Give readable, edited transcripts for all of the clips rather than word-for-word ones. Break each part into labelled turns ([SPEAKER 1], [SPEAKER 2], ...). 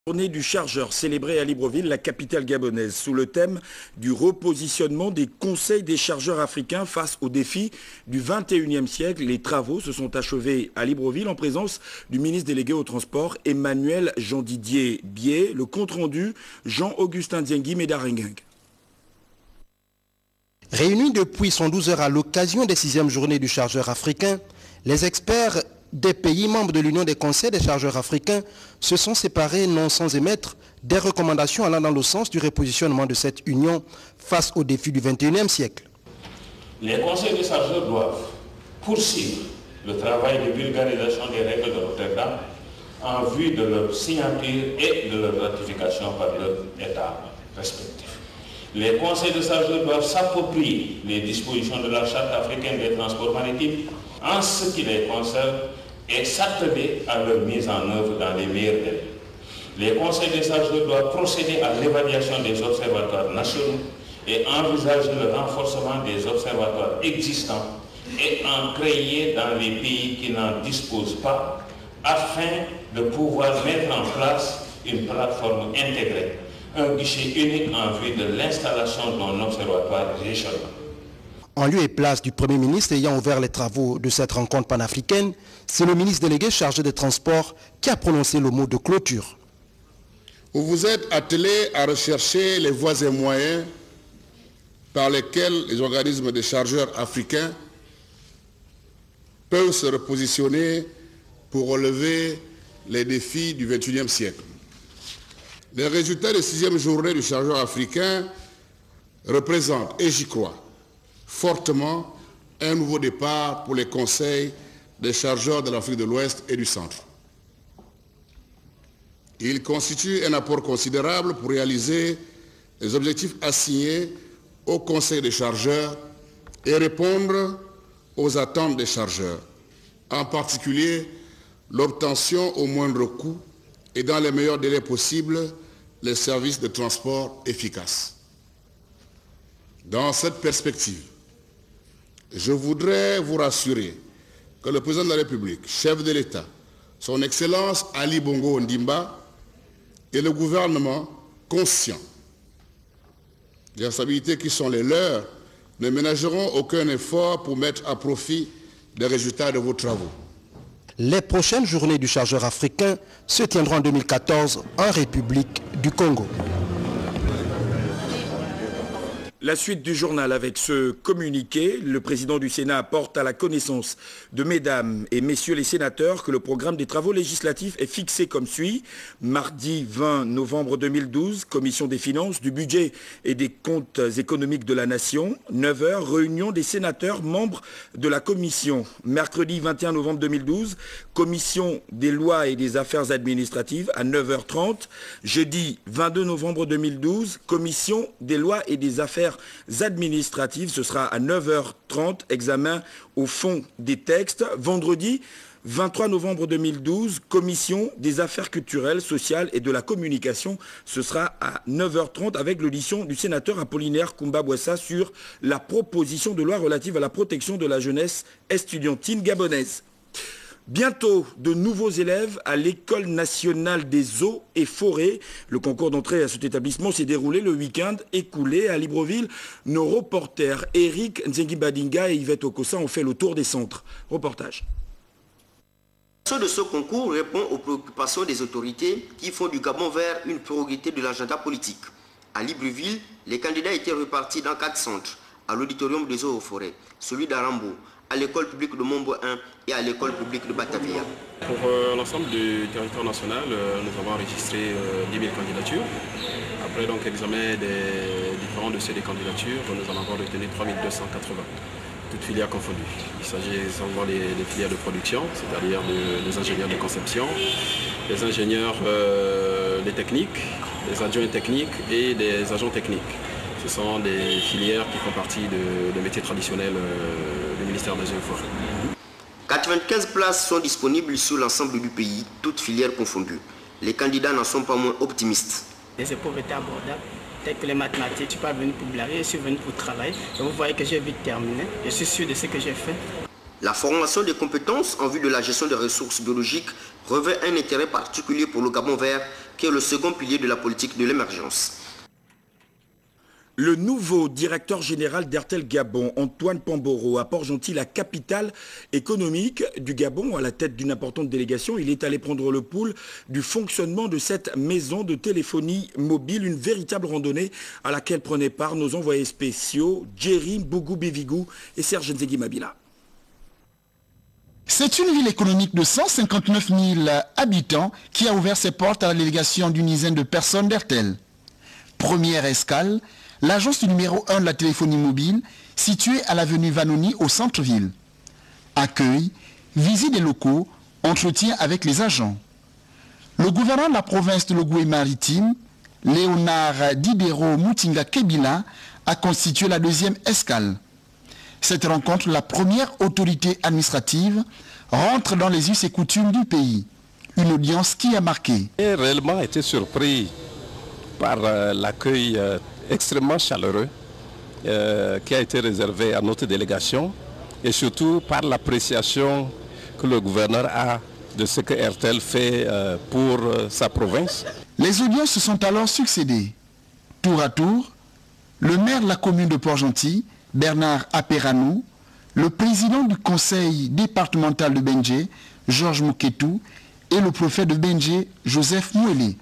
[SPEAKER 1] Journée du chargeur célébrée à Libreville, la capitale gabonaise, sous le thème du repositionnement des conseils des chargeurs africains face aux défis du 21e siècle. Les travaux se sont achevés à Libreville en présence du ministre délégué au transport Emmanuel Jean-Didier Bié. Le compte-rendu, Jean-Augustin Diengui Médaringuing.
[SPEAKER 2] Réunis depuis 112 heures à l'occasion des 6e journées du chargeur africain, les experts des pays membres de l'Union des conseils des chargeurs africains se sont séparés non sans émettre des recommandations allant dans le sens du repositionnement de cette union face aux défis du 21e siècle.
[SPEAKER 3] Les conseils des chargeurs doivent poursuivre le travail de vulgarisation des règles de Rotterdam en vue de leur signature et de leur ratification par leurs États respectifs. Les conseils de chargeurs doivent s'approprier les dispositions de la Charte africaine des transports maritimes en ce qui les concerne et s'atteler à leur mise en œuvre dans les meilleurs délais. Les conseils des chargeurs doivent procéder à l'évaluation des observatoires nationaux et envisager le renforcement des observatoires existants et en créer dans les pays qui n'en disposent pas afin de pouvoir mettre en place une plateforme intégrée, un guichet unique en vue de l'installation d'un observatoire régional.
[SPEAKER 2] En lieu et place du Premier ministre ayant ouvert les travaux de cette rencontre panafricaine, c'est le ministre délégué chargé des Transports qui a prononcé le mot de clôture.
[SPEAKER 4] Vous vous êtes attelé à rechercher les voies et moyens par lesquels les organismes de chargeurs africains peuvent se repositionner pour relever les défis du XXIe siècle. Les résultats des 6e journée du chargeur africain représentent, et j'y crois, fortement un nouveau départ pour les conseils des chargeurs de l'Afrique de l'Ouest et du Centre. Il constitue un apport considérable pour réaliser les objectifs assignés au Conseil des chargeurs et répondre aux attentes des chargeurs, en particulier l'obtention au moindre coût et dans les meilleurs délais possibles les services de transport efficaces. Dans cette perspective, je voudrais vous rassurer que le président de la République, chef de l'État, son Excellence Ali Bongo Ondimba et le gouvernement, conscients des responsabilités qui sont les leurs, ne ménageront aucun effort pour mettre à profit les résultats de vos travaux.
[SPEAKER 2] Les prochaines journées du chargeur africain se tiendront en 2014 en République du Congo.
[SPEAKER 1] La suite du journal avec ce communiqué, le président du Sénat porte à la connaissance de mesdames et messieurs les sénateurs que le programme des travaux législatifs est fixé comme suit. Mardi 20 novembre 2012, commission des finances, du budget et des comptes économiques de la nation, 9h, réunion des sénateurs membres de la commission. Mercredi 21 novembre 2012, commission des lois et des affaires administratives à 9h30. Jeudi 22 novembre 2012, commission des lois et des affaires administratives, ce sera à 9h30, examen au fond des textes. Vendredi 23 novembre 2012, commission des affaires culturelles, sociales et de la communication, ce sera à 9h30 avec l'audition du sénateur Apollinaire Koumba-Bouassa sur la proposition de loi relative à la protection de la jeunesse estudiantine gabonaise. Bientôt, de nouveaux élèves à l'École nationale des eaux et forêts. Le concours d'entrée à cet établissement s'est déroulé le week-end écoulé à Libreville. Nos reporters Eric Nzengi-Badinga et Yvette Okosa ont fait le tour des centres. Reportage.
[SPEAKER 5] De ce concours répond aux préoccupations des autorités qui font du Gabon vers une priorité de l'agenda politique. À Libreville, les candidats étaient repartis dans 4 centres, à l'auditorium des eaux et forêts, celui d'Arambo, à l'école publique de Mombo 1 et à l'école publique de Batavia.
[SPEAKER 6] Pour l'ensemble du territoire national, nous avons enregistré 10 000 candidatures. Après donc examen des différents dossiers des candidatures, nous en avons retenu 3 280, toutes filières confondues. Il s'agit essentiellement des filières de production, c'est-à-dire des ingénieurs de conception, des ingénieurs des techniques, des adjoints techniques et des agents techniques. Ce sont des filières qui font partie des métiers traditionnels du ministère des Eaux et Forêts.
[SPEAKER 5] 95 places sont disponibles sur l'ensemble du pays, toutes filières confondues. Les candidats n'en sont pas moins optimistes.
[SPEAKER 7] Les épreuves étaient abordables, telles que les mathématiques. Je ne suis pas venu pour blaguer, je suis venu pour travailler. Et vous voyez que j'ai vite terminé. Je suis sûr de ce que j'ai fait.
[SPEAKER 5] La formation des compétences en vue de la gestion des ressources biologiques revêt un intérêt particulier pour le Gabon vert qui est le second pilier de la politique de l'émergence.
[SPEAKER 1] Le nouveau directeur général d'Airtel Gabon, Antoine Pamboro, à Port-Gentil, la capitale économique du Gabon, à la tête d'une importante délégation. Il est allé prendre le pouls du fonctionnement de cette maison de téléphonie mobile, une véritable randonnée à laquelle prenaient part nos envoyés spéciaux, Jerry Bougou Bivigou et Serge Nzegui Mabila.
[SPEAKER 8] C'est une ville économique de 159 000 habitants qui a ouvert ses portes à la délégation d'une dizaine de personnes d'Airtel. Première escale, l'agence du numéro 1 de la téléphonie mobile, située à l'avenue Vanoni au centre-ville. Accueil, visite des locaux, entretien avec les agents. Le gouverneur de la province de l'Ogooué-Maritime, Léonard Didero Moutinga Kebila, a constitué la deuxième escale. Cette rencontre, la première autorité administrative, rentre dans les us et coutumes du pays. Une audience qui a marqué.
[SPEAKER 9] J'ai réellement été surpris par l'accueil extrêmement chaleureux qui a été réservé à notre délégation et surtout par l'appréciation que le gouverneur a de ce que Airtel fait pour sa province.
[SPEAKER 8] Les audiences se sont alors succédées. Tour à tour, le maire de la commune de Port-Gentil, Bernard Aperanou, le président du conseil départemental de Benjé, Georges Mouketou, et le préfet de Benjé, Joseph Mouélé.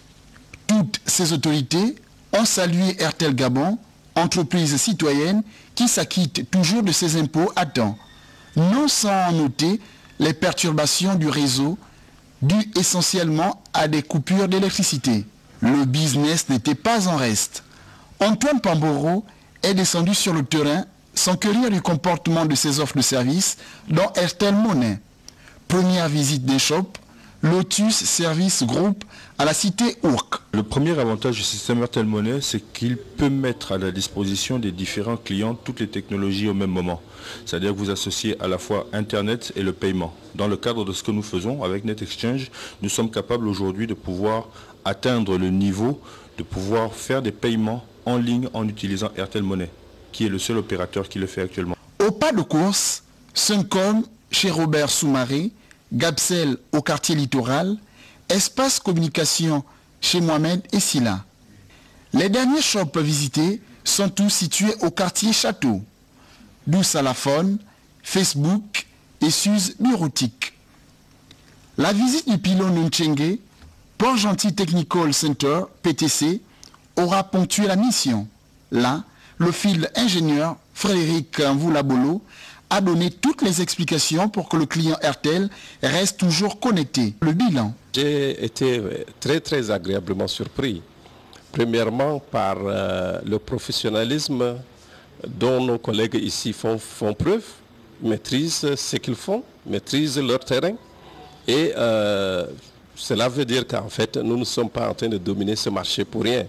[SPEAKER 8] Toutes ces autorités ont salué Airtel Gabon, entreprise citoyenne qui s'acquitte toujours de ses impôts à temps, non sans noter les perturbations du réseau dues essentiellement à des coupures d'électricité. Le business n'était pas en reste. Antoine Pamboro est descendu sur le terrain s'enquérir du comportement de ses offres de services dont Airtel Monnaie. Première visite des shops, Lotus Service Group à la cité Ourk.
[SPEAKER 10] Le premier avantage du système Airtel Monnaie, c'est qu'il peut mettre à la disposition des différents clients toutes les technologies au même moment. C'est-à-dire que vous associez à la fois Internet et le paiement. Dans le cadre de ce que nous faisons avec NetExchange, nous sommes capables aujourd'hui de pouvoir atteindre le niveau de pouvoir faire des paiements en ligne en utilisant Airtel Monnaie, qui est le seul opérateur qui le fait actuellement.
[SPEAKER 8] Au pas de course, Suncom chez Robert Soumaré, Gapsel au quartier littoral, Espace Communication chez Mohamed et Silla. Les derniers shops visités sont tous situés au quartier Château, d'où Salafone, Facebook et Suze Bureautique. La visite du pylône Nchenge, Port-Gentil Technical Center, PTC, aura ponctué la mission. Là, le field ingénieur Frédéric Mvoulabolo a donné toutes les explications pour que le client Airtel reste toujours connecté. Le bilan.
[SPEAKER 9] J'ai été très agréablement surpris. Premièrement par le professionnalisme dont nos collègues ici font preuve, maîtrisent ce qu'ils font, maîtrisent leur terrain. Et cela veut dire qu'en fait, nous ne sommes pas en train de dominer ce marché pour rien.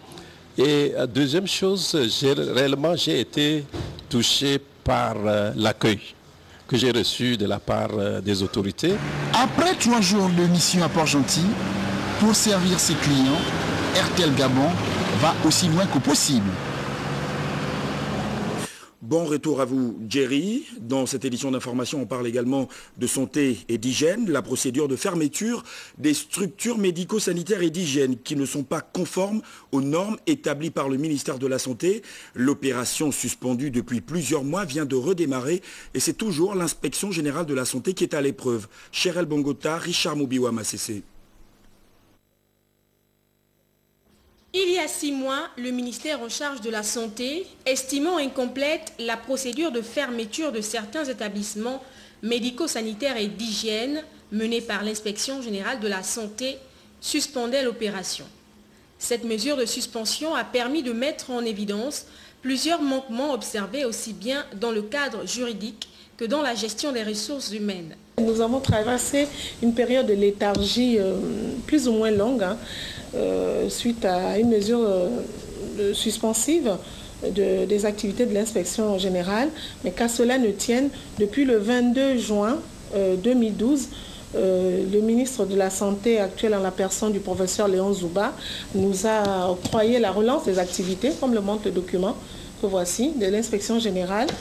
[SPEAKER 9] Et deuxième chose, j'ai été touché par l'accueil que j'ai reçu de la part des autorités.
[SPEAKER 8] Après 3 jours de mission à Port-Gentil, pour servir ses clients, Airtel Gabon va aussi loin que possible.
[SPEAKER 1] Bon retour à vous, Jerry. Dans cette édition d'information, on parle également de santé et d'hygiène, la procédure de fermeture des structures médico-sanitaires et d'hygiène qui ne sont pas conformes aux normes établies par le ministère de la Santé. L'opération suspendue depuis plusieurs mois vient de redémarrer et c'est toujours l'inspection générale de la santé qui est à l'épreuve. Cherel Bongota, Richard Moubiwa Massessé.
[SPEAKER 11] Il y a 6 mois, le ministère en charge de la Santé, estimant incomplète la procédure de fermeture de certains établissements médico-sanitaires et d'hygiène menée par l'Inspection générale de la Santé, suspendait l'opération. Cette mesure de suspension a permis de mettre en évidence plusieurs manquements observés aussi bien dans le cadre juridique que dans la gestion des ressources humaines.
[SPEAKER 12] Nous avons traversé une période de léthargie plus ou moins longue, suite à une mesure suspensive des activités de l'inspection générale, mais qu'à cela ne tienne, depuis le 22 juin 2012, le ministre de la Santé actuel en la personne du professeur Léon Zouba nous a octroyé la relance des activités, comme le montre le document que voici, de l'inspection générale,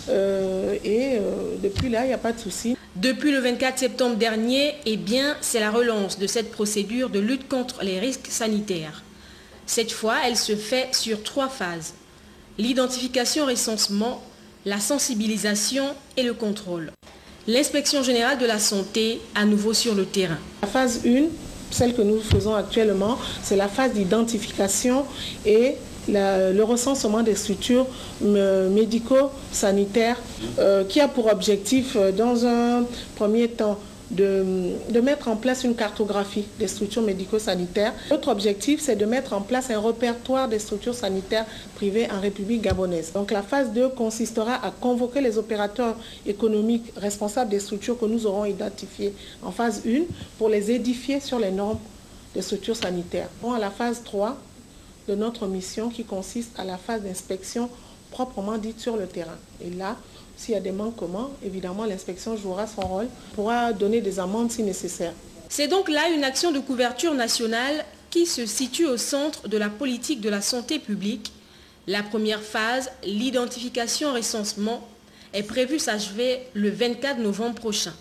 [SPEAKER 12] Depuis là, il n'y a pas de souci.
[SPEAKER 11] Depuis le 24 septembre dernier, c'est la relance de cette procédure de lutte contre les risques sanitaires. Cette fois, elle se fait sur 3 phases. L'identification, recensement, la sensibilisation et le contrôle. L'inspection générale de la santé, à nouveau sur le terrain.
[SPEAKER 12] La phase 1, celle que nous faisons actuellement, c'est la phase d'identification et le recensement des structures médico-sanitaires qui a pour objectif, dans un premier temps, de mettre en place une cartographie des structures médico-sanitaires. L'autre objectif, c'est de mettre en place un répertoire des structures sanitaires privées en République gabonaise. Donc la phase 2 consistera à convoquer les opérateurs économiques responsables des structures que nous aurons identifiées en phase 1 pour les édifier sur les normes des structures sanitaires. Bon, à la phase 3 de notre mission qui consiste à la phase d'inspection proprement dite sur le terrain. Et là, s'il y a des manquements, évidemment, l'inspection jouera son rôle, pourra donner des amendes si nécessaire.
[SPEAKER 11] C'est donc là une action de couverture nationale qui se situe au centre de la politique de la santé publique. La première phase, l'identification-recensement, est prévue s'achever le 24 novembre prochain.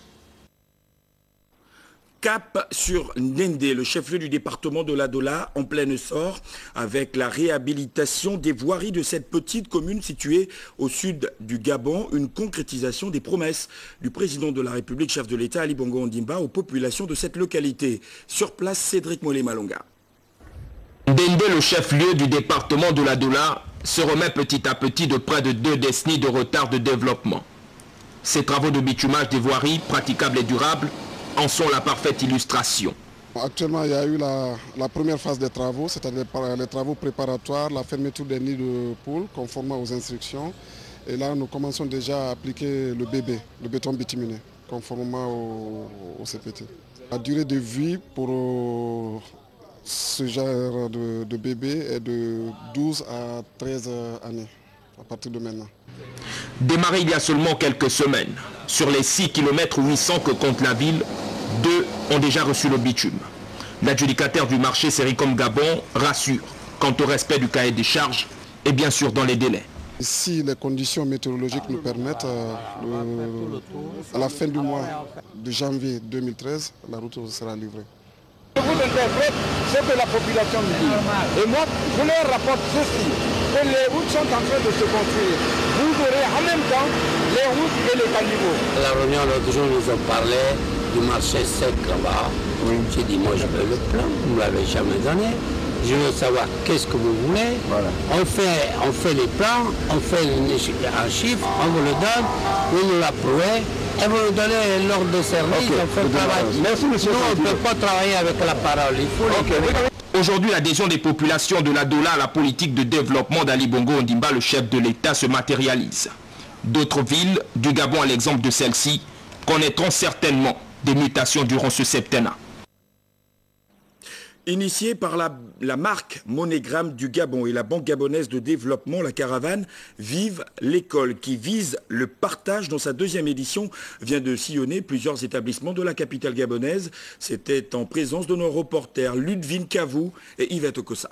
[SPEAKER 1] Cap sur Ndende, le chef-lieu du département de l'Adola, en plein essor, avec la réhabilitation des voiries de cette petite commune située au sud du Gabon, une concrétisation des promesses du président de la République, chef de l'État, Ali Bongo Ondimba, aux populations de cette localité. Sur place, Cédric Molé-Malonga.
[SPEAKER 13] Ndende, le chef-lieu du département de l'Adola, se remet petit à petit de près de 2 décennies de retard de développement. Ces travaux de bitumage des voiries, praticables et durables, en sont la parfaite illustration.
[SPEAKER 14] Actuellement, il y a eu la première phase des travaux, c'est-à-dire les travaux préparatoires, la fermeture des nids de poules, conformément aux instructions. Et là, nous commençons déjà à appliquer le BB, le béton bituminé, conformément au CPT. La durée de vie pour ce genre de bébé est de 12 à 13 années, à partir de maintenant.
[SPEAKER 13] Démarré il y a seulement quelques semaines, sur les 6 km 800 que compte la ville, 2 ont déjà reçu le bitume. L'adjudicataire du marché Sericom Gabon rassure quant au respect du cahier des charges et bien sûr dans les délais.
[SPEAKER 14] Si les conditions météorologiques nous permettent, à la fin du mois de janvier 2013, la route sera livrée.
[SPEAKER 15] Je vous interprète ce que la population me dit. Et moi, je leur rapporte ceci, que les routes sont en train de se construire. Vous aurez en même temps les routes et les caniveaux.
[SPEAKER 16] À la réunion, l'autre jour, nous avons parlé du marché sec là-bas. J'ai dit, moi je veux le plan, vous ne l'avez jamais donné. Je veux savoir qu'est-ce que vous voulez. Voilà. On fait les plans, on fait un chiffre, on vous le donne, vous nous l'approuvez. Et vous nous donnez l'ordre de service, okay. On fait le travail. Merci, monsieur. Nous, on ne peut pas travailler avec la parole. Il faut
[SPEAKER 13] Aujourd'hui, l'adhésion des populations de l'Adola à la politique de développement d'Ali Bongo Ondimba, le chef de l'État, se matérialise. D'autres villes, du Gabon à l'exemple de celle-ci, connaîtront certainement des mutations durant ce septennat.
[SPEAKER 1] Initiée par la marque Monégramme du Gabon et la Banque gabonaise de développement, la caravane Vive l'école, qui vise le partage dans sa 2e édition, vient de sillonner plusieurs établissements de la capitale gabonaise. C'était en présence de nos reporters Ludvine Kavou et Yvette Okosa.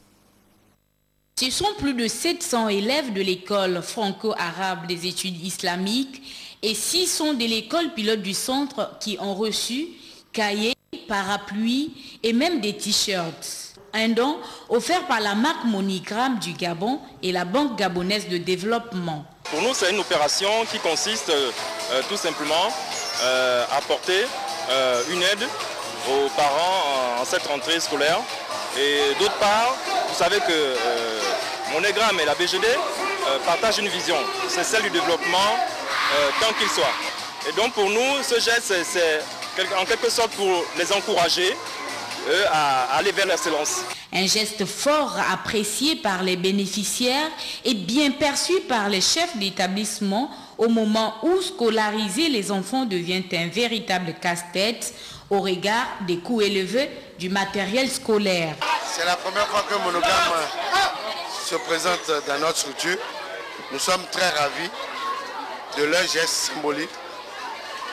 [SPEAKER 17] Ce sont plus de 700 élèves de l'école franco-arabe des études islamiques et 6 sont de l'école pilote du centre qui ont reçu cahiers, parapluies et même des t-shirts. Un don offert par la marque Monégramme du Gabon et la Banque gabonaise de développement.
[SPEAKER 18] Pour nous, c'est une opération qui consiste tout simplement à apporter une aide aux parents en cette rentrée scolaire. Et d'autre part, vous savez que Monégramme et la BGD partagent une vision, c'est celle du développement tant qu'il soit. Et donc pour nous, ce geste, c'est en quelque sorte pour les encourager à aller vers l'excellence.
[SPEAKER 17] Un geste fort apprécié par les bénéficiaires et bien perçu par les chefs d'établissement au moment où scolariser les enfants devient un véritable casse-tête au regard des coûts élevés du matériel scolaire.
[SPEAKER 19] C'est la première fois que Monégramme se présente dans notre structure. Nous sommes très ravis de leur geste symbolique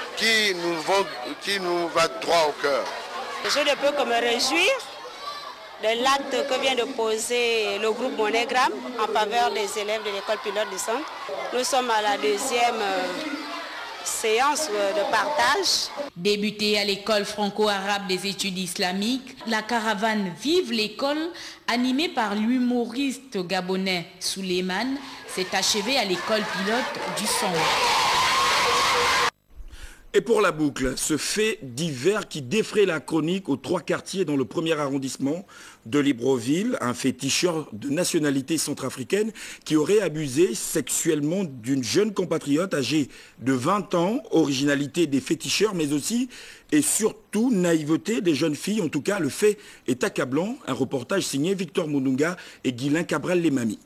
[SPEAKER 19] qui nous va droit au cœur.
[SPEAKER 20] Je ne peux que me réjouir de l'acte que vient de poser le groupe Monégramme en faveur des élèves de l'école pilote du centre. Nous sommes à la deuxième séance de partage.
[SPEAKER 17] Débutée à l'école franco-arabe des études islamiques, la caravane Vive l'école, animée par l'humoriste gabonais Souleymane, s'est achevée à l'école pilote du centre.
[SPEAKER 1] Et pour la boucle, ce fait divers qui défraie la chronique aux 3 quartiers dans le 1er arrondissement de Libreville, un féticheur de nationalité centrafricaine qui aurait abusé sexuellement d'une jeune compatriote âgée de 20 ans, originalité des féticheurs, mais aussi et surtout naïveté des jeunes filles. En tout cas, le fait est accablant. Un reportage signé Victor Moununga et Guilain Cabral-Lemami.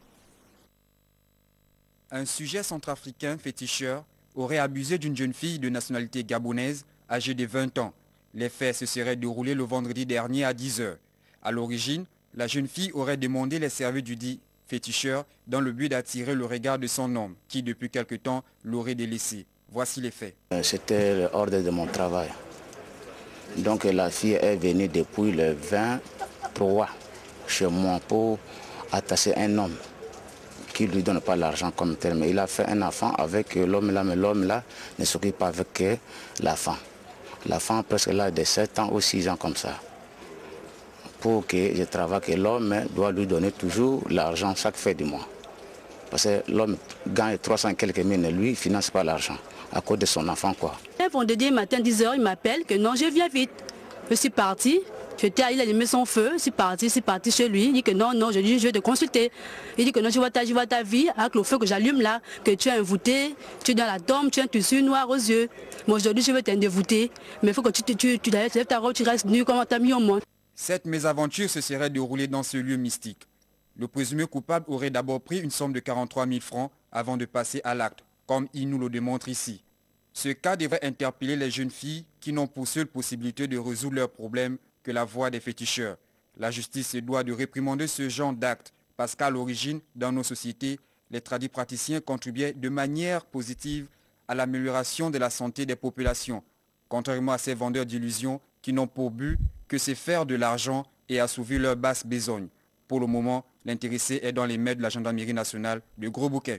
[SPEAKER 21] Un sujet centrafricain féticheur aurait abusé d'une jeune fille de nationalité gabonaise âgée de 20 ans. Les faits se seraient déroulés le vendredi dernier à 10 h. À l'origine, la jeune fille aurait demandé les services du dit féticheur dans le but d'attirer le regard de son homme, qui depuis quelque temps l'aurait délaissé. Voici les faits.
[SPEAKER 22] C'était l'ordre de mon travail. Donc la fille est venue depuis le 23 chez moi pour attacher un homme qui ne lui donne pas l'argent comme tel. Mais il a fait un enfant avec l'homme là, mais l'homme là ne s'occupe pas avec l'enfant. L'enfant presque là de 7 ans ou 6 ans comme ça. Pour que je travaille, que l'homme doit lui donner toujours l'argent chaque fin du mois. Parce que l'homme gagne 300 quelques mille et lui, il ne finance pas l'argent à cause de son enfant, quoi.
[SPEAKER 23] Un vendredi matin, 10 h, il m'appelle que non, je viens vite. Je suis parti. Il a allumé son feu, c'est parti chez lui. Il dit que non, je dis je vais te consulter. Il dit que non, je vois ta vie avec le feu que j'allume là, que tu es envoûté, tu es dans la tombe, tu as un tissu noir aux yeux. Moi aujourd'hui je vais t'endevoûter, mais il faut que tu lèves ta robe, tu restes nu comme on t'a mis au monde.
[SPEAKER 21] Cette mésaventure se serait déroulée dans ce lieu mystique. Le présumé coupable aurait d'abord pris une somme de 43 000 francs avant de passer à l'acte, comme il nous le démontre ici. Ce cas devrait interpeller les jeunes filles qui n'ont pour seule possibilité de résoudre leurs problèmes que la voix des féticheurs. La justice se doit de réprimander ce genre d'actes parce qu'à l'origine, dans nos sociétés, les tradipraticiens contribuaient de manière positive à l'amélioration de la santé des populations, contrairement à ces vendeurs d'illusions qui n'ont pour but que se faire de l'argent et assouvir leur basse besogne. Pour le moment, l'intéressé est dans les mains de la gendarmerie nationale de Gros-Bouquet.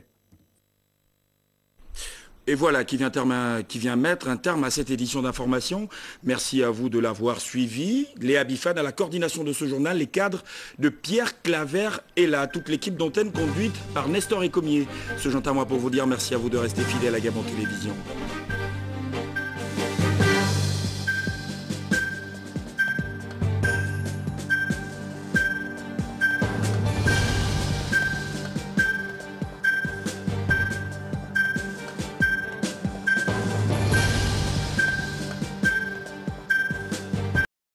[SPEAKER 1] Et voilà qui vient mettre un terme à cette édition d'information. Merci à vous de l'avoir suivi. Léa Bifad à la coordination de ce journal, les cadres de Pierre Claver et là, toute l'équipe d'antenne conduite par Nestor Ecomier. Ce joint à moi pour vous dire merci à vous de rester fidèles à Gabon Télévision.